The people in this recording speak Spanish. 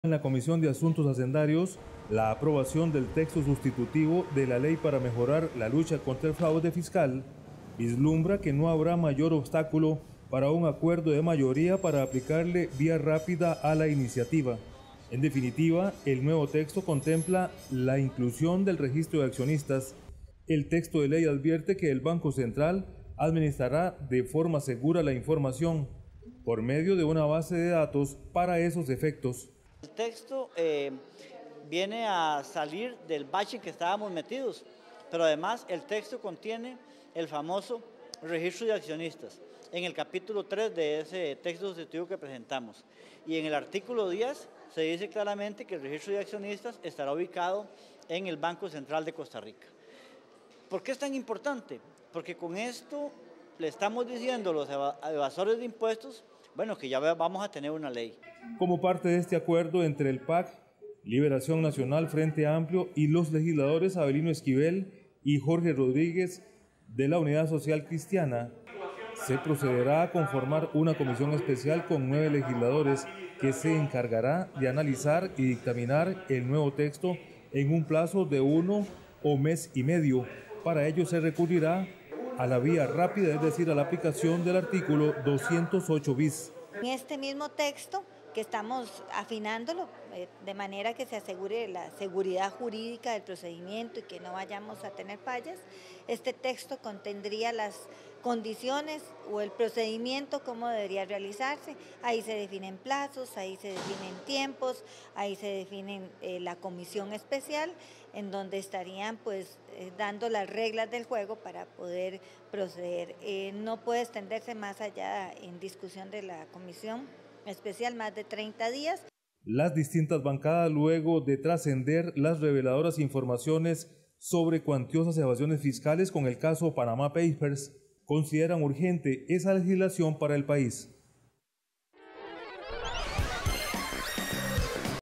En la Comisión de Asuntos Hacendarios, la aprobación del texto sustitutivo de la ley para mejorar la lucha contra el fraude fiscal vislumbra que no habrá mayor obstáculo para un acuerdo de mayoría para aplicarle vía rápida a la iniciativa. En definitiva, el nuevo texto contempla la inclusión del registro de accionistas. El texto de ley advierte que el Banco Central administrará de forma segura la información por medio de una base de datos para esos efectos. El texto viene a salir del bache en que estábamos metidos, pero además el texto contiene el famoso registro de accionistas en el capítulo 3 de ese texto sustitutivo que presentamos. Y en el artículo 10 se dice claramente que el registro de accionistas estará ubicado en el Banco Central de Costa Rica. ¿Por qué es tan importante? Porque con esto le estamos diciendo a los evasores de impuestos, bueno, que ya vamos a tener una ley. Como parte de este acuerdo entre el PAC, Liberación Nacional, Frente Amplio y los legisladores Avelino Esquivel y Jorge Rodríguez de la Unidad Social Cristiana, se procederá a conformar una comisión especial con 9 legisladores que se encargará de analizar y dictaminar el nuevo texto en un plazo de 1 o mes y medio. Para ello se recurrirá a la vía rápida, es decir, a la aplicación del artículo 208 bis. En este mismo texto, que estamos afinándolo de manera que se asegure la seguridad jurídica del procedimiento y que no vayamos a tener fallas, este texto contendría las condiciones o el procedimiento, cómo debería realizarse. Ahí se definen plazos, ahí se definen tiempos, ahí se definen la comisión especial, en donde estarían pues dando las reglas del juego para poder proceder. No puede extenderse más allá en discusión de la comisión especial más de 30 días. Las distintas bancadas, luego de trascender las reveladoras informaciones sobre cuantiosas evasiones fiscales con el caso Panama Papers, consideran urgente esa legislación para el país.